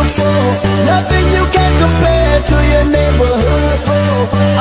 beautiful. Nothing you can compare to your neighborhood. Oh,